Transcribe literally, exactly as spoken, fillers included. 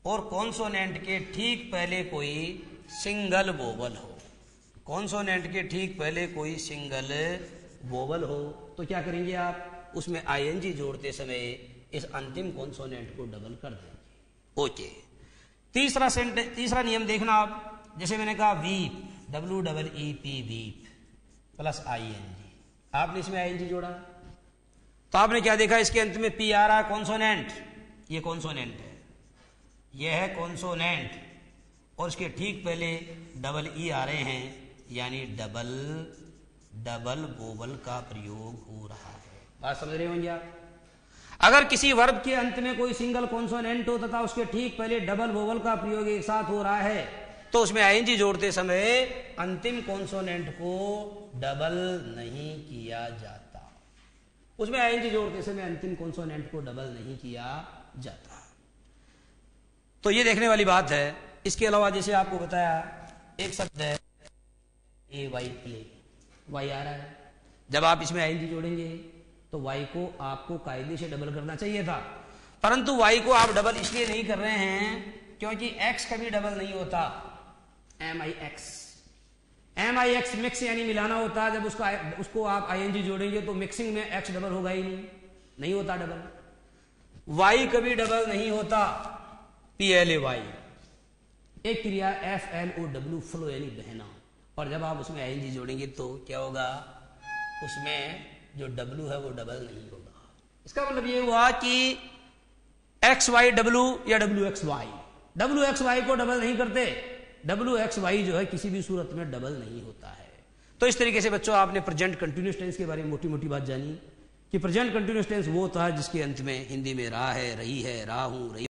और कॉन्सोनेंट के ठीक पहले कोई सिंगल वोवल हो, कॉन्सोनेंट के ठीक पहले कोई सिंगल वोवल हो, तो क्या करेंगे आप, उसमें आईएनजी जोड़ते समय इस अंतिम कॉन्सोनेंट को डबल कर देंगे। ओके, तीसरा सेंटेंस, तीसरा नियम देखना आप, जैसे मैंने कहा weep, W double E P weep plus ING, आपने इसमें आईएनजी जोड़ा तो आपने क्या देखा, इसके अंत में पी आ रहा है, कॉन्सोनेंट, ये कॉन्सोनेंट है, ये है कॉन्सोनेंट, और इसके ठीक पहले डबल ई आ रहे हैं, यानी डबल डबल वोवल का प्रयोग हो रहा है। बात समझ रहे होंगे आप। अगर किसी वर्ब के अंत में कोई सिंगल कॉन्सोनेंट हो तथा उसके ठीक पहले डबल वोवल का प्रयोग एक साथ हो रहा है, तो उसमें आईएनजी जोड़ते समय अंतिम कॉन्सोनेंट को डबल नहीं किया जाता, उसमें आईएनजी जोड़ते समय अंतिम कॉन्सोनेंट को डबल नहीं किया जाता। तो ये देखने वाली बात है। इसके अलावा जैसे आपको बताया एक शब्द है ए वाई प्ले, वाई आ रहा है, जब आप इसमें आईएनजी जोड़ेंगे तो वाई को आपको कायदे से डबल करना चाहिए था, परंतु वाई को आप डबल इसलिए नहीं कर रहे हैं क्योंकि एक्स कभी डबल नहीं होता, M I X, M I X mix यानी मिलाना होता है, जब उसका उसको आप आईएनजी जोड़ेंगे तो मिक्सिंग में एक्स डबल होगा ही नहीं, नहीं होता डबल। वाई कभी डबल नहीं होता, पी एल ए वाई, एक क्रिया F L O W, flow यानी बहना, और जब आप उसमें आईएनजी जोड़ेंगे तो क्या होगा, उसमें जो डब्ल्यू है वो डबल नहीं होगा। इसका मतलब ये हुआ कि एक्स वाई डब्ल्यू या W X Y, W X Y को डबल नहीं करते, डब्ल्यू एक्स वाई जो है किसी भी सूरत में डबल नहीं होता है। तो इस तरीके से बच्चों आपने प्रेजेंट कंटिन्यूअस टेंस के बारे में मोटी मोटी बात जानी कि प्रेजेंट कंटिन्यूअस टेंस वो होता है जिसके अंत में हिंदी में रहा है, रही है, रहा हूं, रही